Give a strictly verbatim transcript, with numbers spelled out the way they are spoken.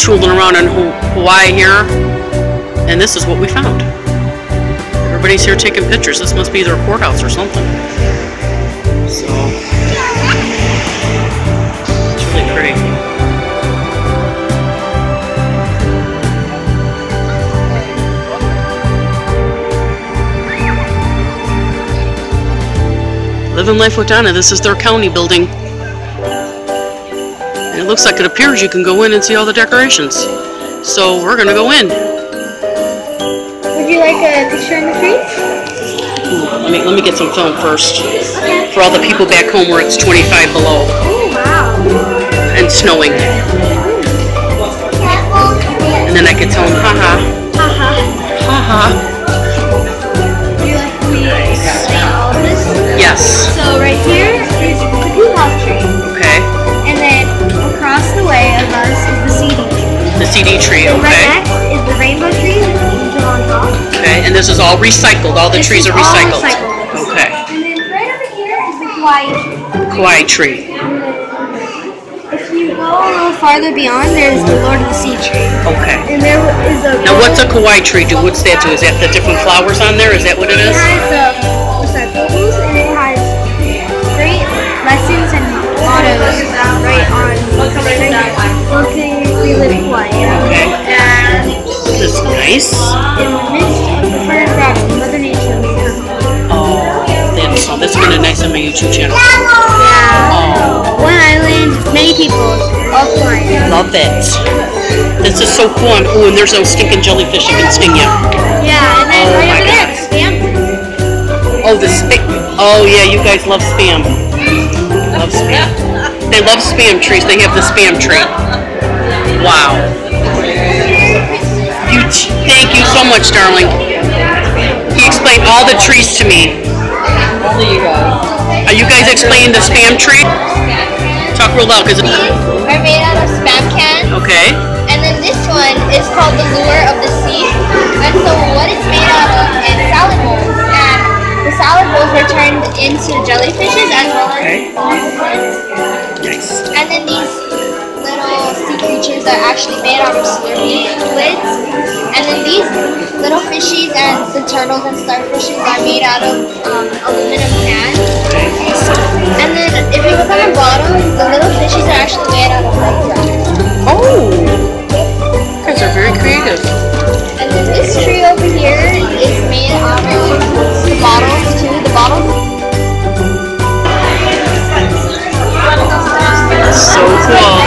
tooling around in Hawaii here, and this is what we found. Everybody's here taking pictures. This must be their courthouse or something. So, it's really pretty. Living Life with Donna. This is their county building. And it looks like it appears you can go in and see all the decorations. So we're gonna go in. Would you like a picture in the trees? Ooh, let me let me get some film first. Okay. For all the people back home where it's twenty-five below. Oh wow. And snowing. And then I can tell them, haha. Haha. Haha. Would you like me to explain all of this? Yes. So right here is the peacock tree. Okay. And then across the way of us is the C D tree. The C D tree, And right okay. next is the rainbow tree with the angel on top. Okay, and this is all recycled. All the This trees is are all recycled. recycled. Okay. And then right over here is the Kauai tree. Kauai tree. If you go a little farther beyond, there's the Lord of the Sea tree. Okay. And there is a... Now what's a Kauai tree do? What's that do? Is that the different flowers on there? Is that what it It is? has uh, what's that, bubbles, and it has great lessons and mottos right on what's right here. Okay, we live in Hawaii. Okay. And This is nice. in the midst of the fire garden, Mother Nature was coming. Oh, that's so. That's gonna be nice on my YouTube channel. Yeah. Oh, One island, many people, all flying. love it. This is so cool. And, ooh, and there's no stinking jellyfish that can sting you. Yeah, and then Oh right my over there, God. the spam. Oh, the spam. Oh yeah, you guys love spam. Love spam. They love spam trees. They have the spam tree. Wow. You. T thank you so much, darling. He explained all the trees to me. Are you guys explaining the spam tree? Talk real loud, cause. These are made out of spam cans. Okay. And then this one is called the lure of the sea. And so what it's made out of is salad bowls. And the salad bowls are turned into jellyfishes as well as Okay. octopuses. Nice. And then these little sea creatures are actually made out of Slurpee lids. And then these little fishies and the turtles and starfishes are made out of um, aluminum cans. And then if you look on the bottom, the little fishies are actually made out of light glass. Oh. You guys are very creative. And then this tree over here is made out of the bottles too. The bottles. So cool.